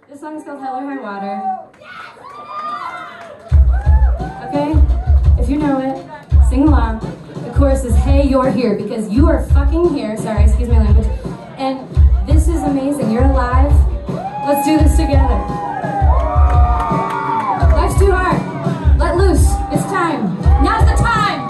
This song is called Hell or High Water. Okay? If you know it, sing along. The chorus is, hey, you're here, because you are fucking here. Sorry, excuse my language. And this is amazing. You're alive. Let's do this together. Life's too hard. Let loose. It's time. Now's the time.